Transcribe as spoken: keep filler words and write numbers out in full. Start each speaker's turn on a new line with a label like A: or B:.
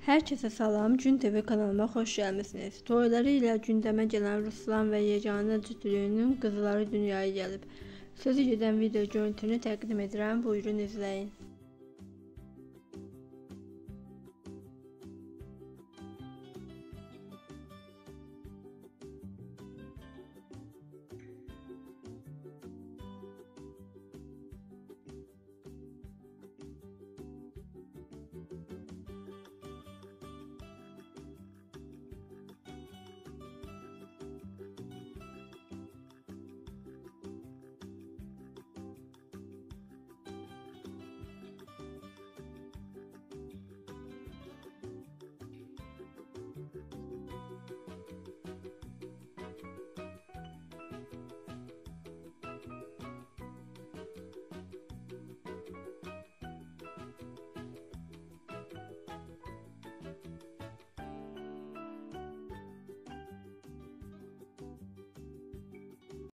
A: Herkese salam, Gün T V kanalıma xoş gəlmisiniz. Toyları ilə gündəmə gələn Ruslan və yeganə cütlüyünün qızları dünyaya gəlib. Sözü gedən video görüntünü təqdim edirəm, buyurun izləyin.